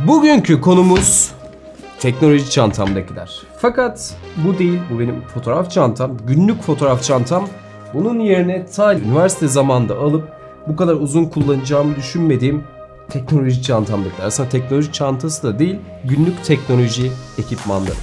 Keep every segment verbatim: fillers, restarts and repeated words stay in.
Bugünkü konumuz teknoloji çantamdakiler. Fakat bu değil, bu benim fotoğraf çantam, günlük fotoğraf çantam. Bunun yerine ta üniversite zamanında alıp bu kadar uzun kullanacağımı düşünmediğim teknoloji çantamdakiler. Aslında teknoloji çantası da değil, günlük teknoloji ekipmanları.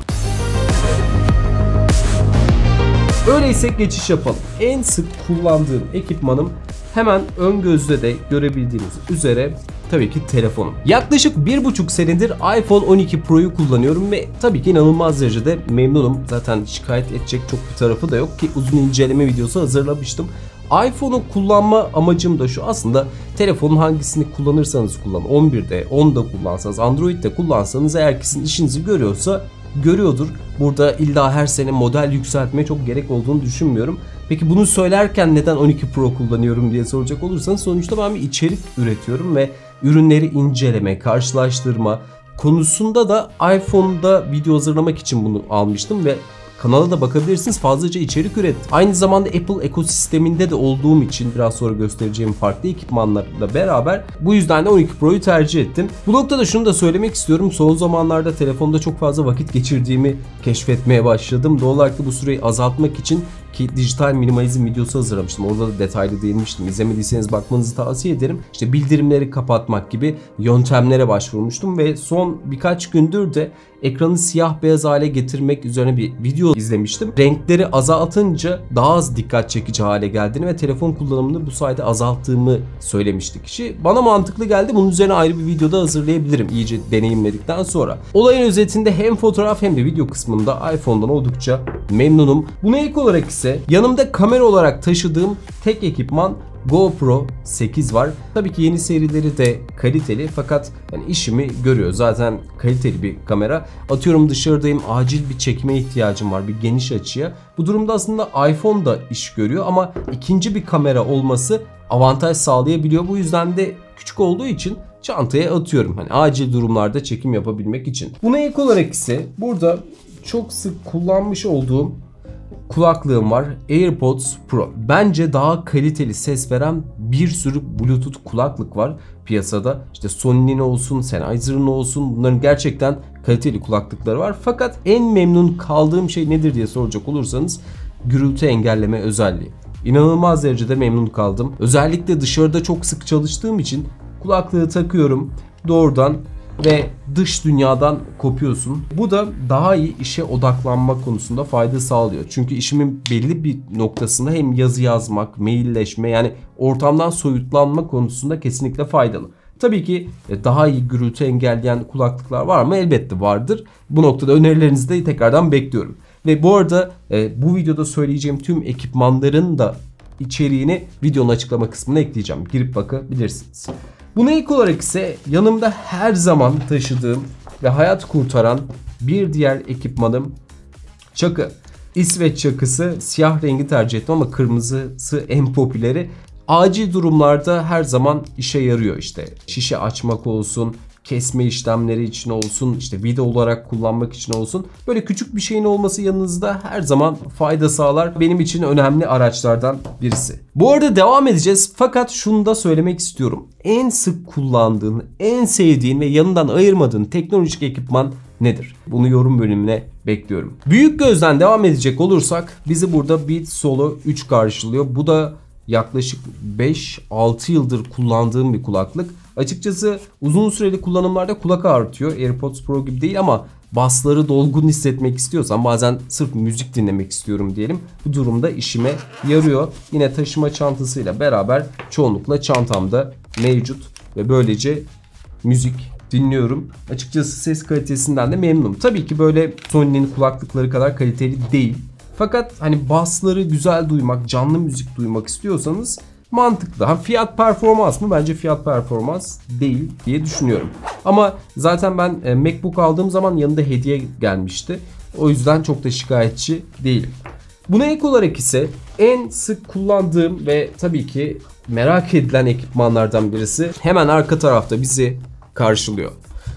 Öyleyse geçiş yapalım. En sık kullandığım ekipmanım hemen ön gözde de görebildiğiniz üzere tabii ki telefonum. Yaklaşık bir buçuk senedir iPhone on iki Pro'yu kullanıyorum ve tabii ki inanılmaz derecede memnunum. Zaten şikayet edecek çok bir tarafı da yok ki uzun inceleme videosu hazırlamıştım. iPhone'u kullanma amacım da şu: aslında telefonun hangisini kullanırsanız kullanın, on birde, onda kullansanız, Android'de kullansanız eğer ki sizin işinizi görüyorsa görüyordur. Burada illa her sene model yükseltmeye çok gerek olduğunu düşünmüyorum. Peki bunu söylerken neden on iki Pro kullanıyorum diye soracak olursanız, sonuçta ben bir içerik üretiyorum ve ürünleri inceleme, karşılaştırma konusunda da iPhone'da video hazırlamak için bunu almıştım ve kanala da bakabilirsiniz, fazlaca içerik ürettim. Aynı zamanda Apple ekosisteminde de olduğum için biraz sonra göstereceğim farklı ekipmanlarla beraber bu yüzden de on iki Pro'yu tercih ettim. Bu noktada şunu da söylemek istiyorum. Son zamanlarda telefonda çok fazla vakit geçirdiğimi keşfetmeye başladım. Doğal olarak da bu süreyi azaltmak için ki dijital minimalizm videosu hazırlamıştım. Orada da detaylı değinmiştim. İzlemediyseniz bakmanızı tavsiye ederim. İşte bildirimleri kapatmak gibi yöntemlere başvurmuştum ve son birkaç gündür de ekranı siyah beyaz hale getirmek üzerine bir video izlemiştim. Renkleri azaltınca daha az dikkat çekici hale geldiğini ve telefon kullanımını bu sayede azalttığımı söylemişti kişi. Bana mantıklı geldi. Bunun üzerine ayrı bir videoda hazırlayabilirim iyice deneyimledikten sonra. Olayın özetinde hem fotoğraf hem de video kısmında iPhone'dan oldukça memnunum. Buna ek olarak ise yanımda kamera olarak taşıdığım tek ekipman GoPro sekiz var. Tabii ki yeni serileri de kaliteli fakat yani işimi görüyor. Zaten kaliteli bir kamera. Atıyorum dışarıdayım, acil bir çekime ihtiyacım var, bir geniş açıya. Bu durumda aslında iPhone da iş görüyor ama ikinci bir kamera olması avantaj sağlayabiliyor. Bu yüzden de küçük olduğu için çantaya atıyorum. Hani acil durumlarda çekim yapabilmek için. Buna ek olarak ise burada çok sık kullanmış olduğum kulaklığım var. AirPods Pro. Bence daha kaliteli ses veren bir sürü Bluetooth kulaklık var piyasada. İşte Sony'nin olsun, Sennheiser'ın olsun, bunların gerçekten kaliteli kulaklıkları var. Fakat en memnun kaldığım şey nedir diye soracak olursanız, gürültü engelleme özelliği. İnanılmaz derecede memnun kaldım. Özellikle dışarıda çok sık çalıştığım için kulaklığı takıyorum doğrudan ve dış dünyadan kopuyorsun. Bu da daha iyi işe odaklanma konusunda fayda sağlıyor. Çünkü işimin belli bir noktasında hem yazı yazmak, mailleşme, yani ortamdan soyutlanma konusunda kesinlikle faydalı. Tabii ki daha iyi gürültü engelleyen kulaklıklar var mı? Elbette vardır. Bu noktada önerilerinizi de tekrardan bekliyorum. Ve bu arada bu videoda söyleyeceğim tüm ekipmanların da içeriğini videonun açıklama kısmına ekleyeceğim. Girip bakabilirsiniz. Buna ilk olarak ise yanımda her zaman taşıdığım ve hayat kurtaran bir diğer ekipmanım çakı. İsveç çakısı, siyah rengi tercih ettim ama kırmızısı en popüleri. Acil durumlarda her zaman işe yarıyor işte. Şişe açmak olsun, kesme işlemleri için olsun, işte vida olarak kullanmak için olsun. Böyle küçük bir şeyin olması yanınızda her zaman fayda sağlar. Benim için önemli araçlardan birisi. Bu arada devam edeceğiz fakat şunu da söylemek istiyorum. En sık kullandığın, en sevdiğin ve yanından ayırmadığın teknolojik ekipman nedir? Bunu yorum bölümüne bekliyorum. Büyük gözden devam edecek olursak bizi burada Beats Solo üç karşılıyor. Bu da yaklaşık beş altı yıldır kullandığım bir kulaklık. Açıkçası uzun süreli kullanımlarda kulak ağrıtıyor. AirPods Pro gibi değil ama basları dolgun hissetmek istiyorsam, bazen sırf müzik dinlemek istiyorum diyelim, bu durumda işime yarıyor. Yine taşıma çantasıyla beraber çoğunlukla çantamda mevcut ve böylece müzik dinliyorum. Açıkçası ses kalitesinden de memnunum. Tabii ki böyle Sony'nin kulaklıkları kadar kaliteli değil. Fakat hani basları güzel duymak, canlı müzik duymak istiyorsanız mantıklı. Ha, fiyat performans mı? Bence fiyat performans değil diye düşünüyorum. Ama zaten ben e, MacBook aldığım zaman yanında hediye gelmişti. O yüzden çok da şikayetçi değilim. Buna ek olarak ise en sık kullandığım ve tabii ki merak edilen ekipmanlardan birisi hemen arka tarafta bizi karşılıyor.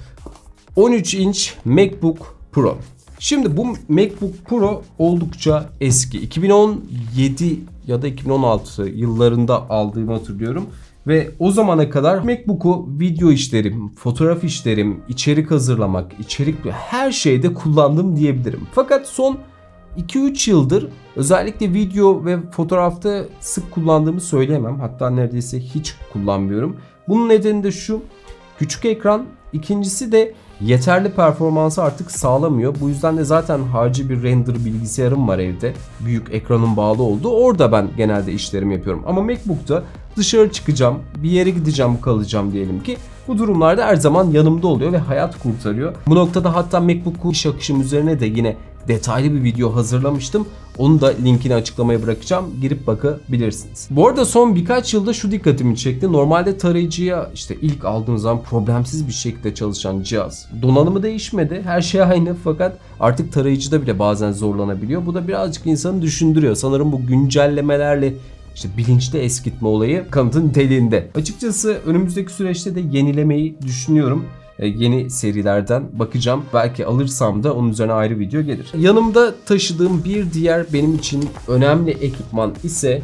on üç inç MacBook Pro. Şimdi bu MacBook Pro oldukça eski. iki bin on yedi ya da iki bin on altı yıllarında aldığımı hatırlıyorum. Ve o zamana kadar MacBook'u video işlerim, fotoğraf işlerim, içerik hazırlamak, içerik her şeyde kullandım diyebilirim. Fakat son iki üç yıldır özellikle video ve fotoğrafta sık kullandığımı söyleyemem. Hatta neredeyse hiç kullanmıyorum. Bunun nedeni de şu: küçük ekran, ikincisi de yeterli performansı artık sağlamıyor. Bu yüzden de zaten harici bir render bilgisayarım var evde. Büyük ekranın bağlı olduğu. Orada ben genelde işlerimi yapıyorum. Ama MacBook'ta dışarı çıkacağım, bir yere gideceğim, kalacağım diyelim ki. Bu durumlarda her zaman yanımda oluyor ve hayat kurtarıyor. Bu noktada hatta MacBook'un iş akışım üzerine de yine detaylı bir video hazırlamıştım. Onu da linkini açıklamaya bırakacağım. Girip bakabilirsiniz. Bu arada son birkaç yılda şu dikkatimi çekti. Normalde tarayıcıya işte ilk aldığım zaman problemsiz bir şekilde çalışan cihaz. Donanımı değişmedi. Her şey aynı, fakat artık tarayıcıda bile bazen zorlanabiliyor. Bu da birazcık insanı düşündürüyor. Sanırım bu güncellemelerle İşte bilinçli eskitme olayı kanıtın niteliğinde. Açıkçası önümüzdeki süreçte de yenilemeyi düşünüyorum. Yeni serilerden bakacağım. Belki alırsam da onun üzerine ayrı video gelir. Yanımda taşıdığım bir diğer benim için önemli ekipman ise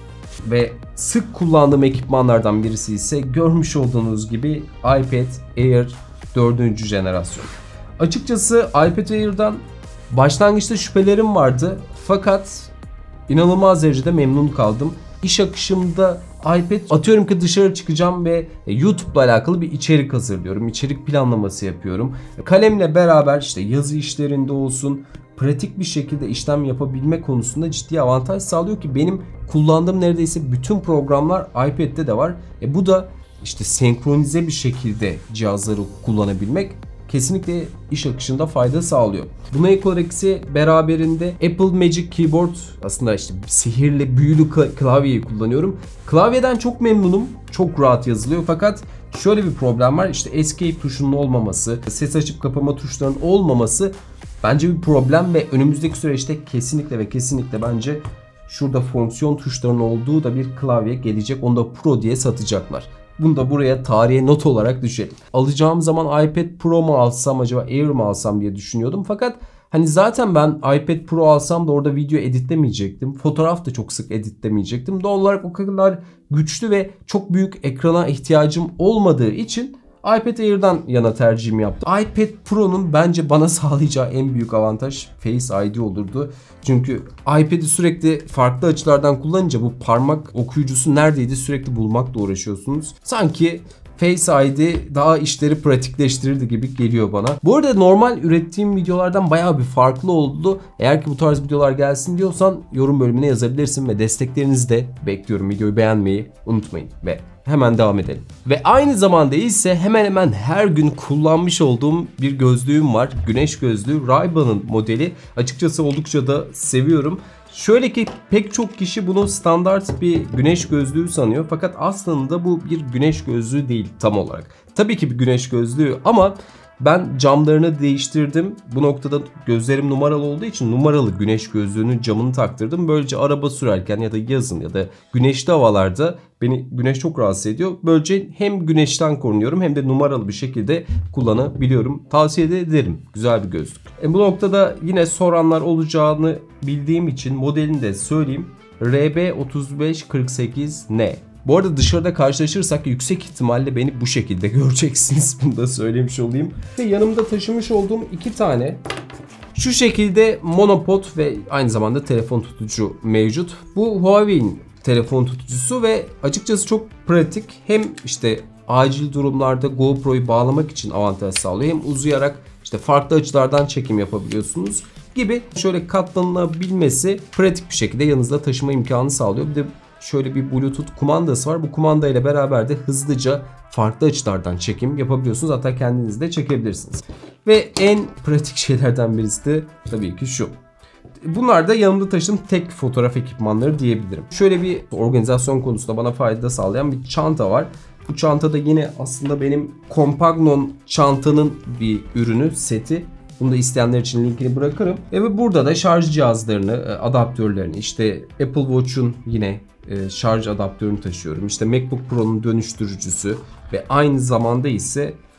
ve sık kullandığım ekipmanlardan birisi ise görmüş olduğunuz gibi iPad Air dördüncü jenerasyon. Açıkçası iPad Air'dan başlangıçta şüphelerim vardı, fakat İnanılmaz derecede memnun kaldım. İş akışımda iPad, atıyorum ki dışarı çıkacağım ve YouTube'la alakalı bir içerik hazırlıyorum. İçerik planlaması yapıyorum. Kalemle beraber işte yazı işlerinde olsun, pratik bir şekilde işlem yapabilme konusunda ciddi avantaj sağlıyor ki benim kullandığım neredeyse bütün programlar iPad'de de var. E bu da işte senkronize bir şekilde cihazları kullanabilmek kesinlikle iş akışında fayda sağlıyor. Buna ek olarak ise beraberinde Apple Magic Keyboard, aslında işte sihirli büyülü klavyeyi kullanıyorum. Klavyeden çok memnunum. Çok rahat yazılıyor, fakat şöyle bir problem var. İşte Escape tuşunun olmaması, ses açıp kapama tuşlarının olmaması bence bir problem ve önümüzdeki süreçte kesinlikle ve kesinlikle bence şurada fonksiyon tuşlarının olduğu da bir klavye gelecek. Onu da Pro diye satacaklar. Bunu da buraya tarihe not olarak düşelim. Alacağım zaman iPad Pro mu alsam, acaba Air mi alsam diye düşünüyordum. Fakat hani zaten ben iPad Pro alsam da orada video editlemeyecektim. Fotoğraf da çok sık editlemeyecektim. Doğal olarak o kadar güçlü ve çok büyük ekrana ihtiyacım olmadığı için iPad Air'dan yana tercihimi yaptım. iPad Pro'nun bence bana sağlayacağı en büyük avantaj Face I D olurdu. Çünkü iPad'i sürekli farklı açılardan kullanınca bu parmak okuyucusu neredeydi sürekli bulmakla uğraşıyorsunuz. Sanki Face I D daha işleri pratikleştirirdi gibi geliyor bana. Bu arada normal ürettiğim videolardan bayağı bir farklı oldu. Eğer ki bu tarz videolar gelsin diyorsan yorum bölümüne yazabilirsin ve desteklerinizi de bekliyorum. Videoyu beğenmeyi unutmayın ve hemen devam edelim. Ve aynı zamanda ise hemen hemen her gün kullanmış olduğum bir gözlüğüm var. Güneş gözlüğü, Ray-Ban'ın modeli. Açıkçası oldukça da seviyorum. Şöyle ki pek çok kişi bunu standart bir güneş gözlüğü sanıyor, fakat aslında bu bir güneş gözlüğü değil tam olarak. Tabii ki bir güneş gözlüğü ama ben camlarını değiştirdim. Bu noktada gözlerim numaralı olduğu için numaralı güneş gözlüğünün camını taktırdım. Böylece araba sürerken ya da yazın ya da güneşli havalarda beni güneş çok rahatsız ediyor. Böylece hem güneşten korunuyorum hem de numaralı bir şekilde kullanabiliyorum. Tavsiye de ederim. Güzel bir gözlük. E bu noktada yine soranlar olacağını bildiğim için modelini de söyleyeyim. R B otuz beş kırk sekiz N. Bu arada dışarıda karşılaşırsak yüksek ihtimalle beni bu şekilde göreceksiniz. Bunu da söylemiş olayım. Ve yanımda taşımış olduğum iki tane şu şekilde monopod ve aynı zamanda telefon tutucu mevcut. Bu Huawei'in telefon tutucusu ve açıkçası çok pratik. Hem işte acil durumlarda GoPro'yu bağlamak için avantaj sağlıyor, hem uzayarak işte farklı açılardan çekim yapabiliyorsunuz gibi. Şöyle katlanabilmesi pratik bir şekilde yanınızda taşıma imkanı sağlıyor. Bir de şöyle bir Bluetooth kumandası var. Bu kumanda ile beraber de hızlıca farklı açılardan çekim yapabiliyorsunuz. Hatta kendiniz de çekebilirsiniz. Ve en pratik şeylerden birisi de tabii ki şu. Bunlar da yanımda taşıdığım tek fotoğraf ekipmanları diyebilirim. Şöyle bir organizasyon konusunda bana fayda sağlayan bir çanta var. Bu çantada yine aslında benim Compagnon çantanın bir ürünü, seti. Bunu da isteyenler için linkini bırakırım. Ve burada da şarj cihazlarını, adaptörlerini, işte Apple Watch'un yine şarj adaptörünü taşıyorum. İşte MacBook Pro'nun dönüştürücüsü ve aynı zamanda ise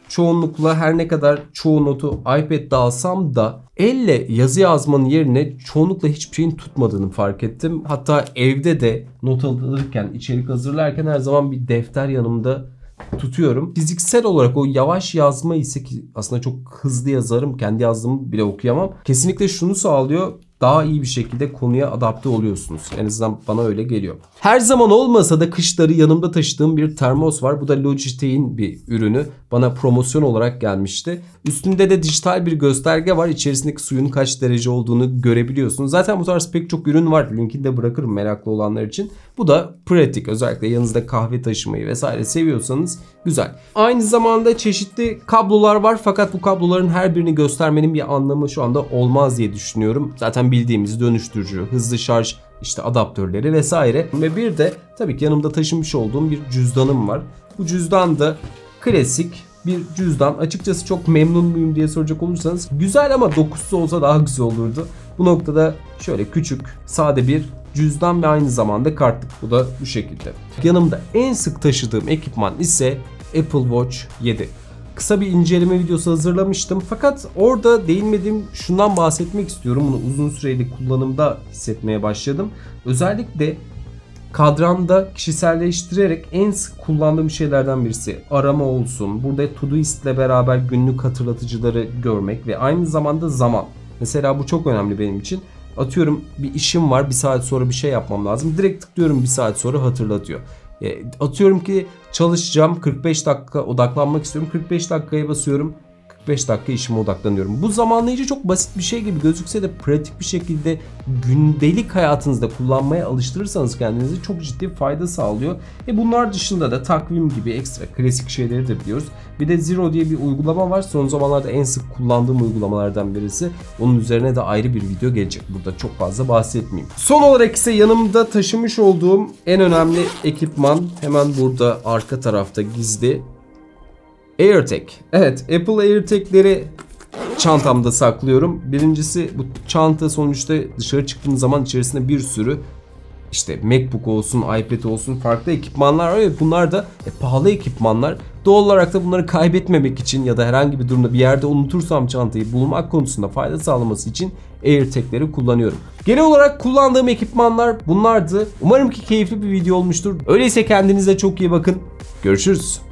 çoğunlukla her ne kadar çoğu notu iPad'de alsam da elle yazı yazmanın yerine çoğunlukla hiçbir şeyin tutmadığını fark ettim. Hatta evde de not alırken, içerik hazırlarken her zaman bir defter yanımda tutuyorum. Fiziksel olarak o yavaş yazma ise, ki aslında çok hızlı yazarım, kendi yazdığımı bile okuyamam, kesinlikle şunu sağlıyor: daha iyi bir şekilde konuya adapte oluyorsunuz. En azından bana öyle geliyor. Her zaman olmasa da kışları yanımda taşıdığım bir termos var. Bu da Logitech'in bir ürünü. Bana promosyon olarak gelmişti. Üstünde de dijital bir gösterge var. İçerisindeki suyun kaç derece olduğunu görebiliyorsunuz. Zaten bu tarz pek çok ürün var. Linkini de bırakırım meraklı olanlar için. Bu da pratik. Özellikle yanınızda kahve taşımayı vesaire seviyorsanız güzel. Aynı zamanda çeşitli kablolar var. Fakat bu kabloların her birini göstermenin bir anlamı şu anda olmaz diye düşünüyorum. Zaten bildiğimiz dönüştürücü, hızlı şarj işte adaptörleri vesaire. Ve bir de tabii ki yanımda taşımış olduğum bir cüzdanım var. Bu cüzdan da klasik bir cüzdan. Açıkçası çok memnun muyum diye soracak olursanız güzel, ama dokusu olsa daha güzel olurdu. Bu noktada şöyle küçük, sade bir cüzdan ve aynı zamanda kartlık. Bu da bu şekilde. Yanımda en sık taşıdığım ekipman ise Apple Watch yedi. Kısa bir inceleme videosu hazırlamıştım. Fakat orada değinmediğim şundan bahsetmek istiyorum. Bunu uzun süreli kullanımda hissetmeye başladım. Özellikle kadranda kişiselleştirerek en sık kullandığım şeylerden birisi arama olsun. Burada Todoist ile beraber günlük hatırlatıcıları görmek ve aynı zamanda zaman. Mesela bu çok önemli benim için. Atıyorum bir işim var, bir saat sonra bir şey yapmam lazım. Direkt tıklıyorum, bir saat sonra hatırlatıyor. Atıyorum ki çalışacağım, kırk beş dakika odaklanmak istiyorum. kırk beş dakikaya basıyorum. kırk beş dakika işime odaklanıyorum. Bu zamanlayıcı çok basit bir şey gibi gözükse de pratik bir şekilde gündelik hayatınızda kullanmaya alıştırırsanız kendinizi çok ciddi fayda sağlıyor. E bunlar dışında da takvim gibi ekstra klasik şeyleri de biliyoruz. Bir de Zero diye bir uygulama var. Son zamanlarda en sık kullandığım uygulamalardan birisi. Onun üzerine de ayrı bir video gelecek. Burada çok fazla bahsetmeyeyim. Son olarak ise yanımda taşımış olduğum en önemli ekipman hemen burada arka tarafta gizli. AirTag. Evet, Apple AirTag'leri çantamda saklıyorum. Birincisi, bu çanta sonuçta dışarı çıktığınız zaman içerisinde bir sürü işte MacBook olsun, iPad olsun farklı ekipmanlar var. Evet, bunlar da e, pahalı ekipmanlar. Doğal olarak da bunları kaybetmemek için ya da herhangi bir durumda bir yerde unutursam çantayı bulmak konusunda fayda sağlaması için AirTag'leri kullanıyorum. Genel olarak kullandığım ekipmanlar bunlardı. Umarım ki keyifli bir video olmuştur. Öyleyse kendinize çok iyi bakın. Görüşürüz.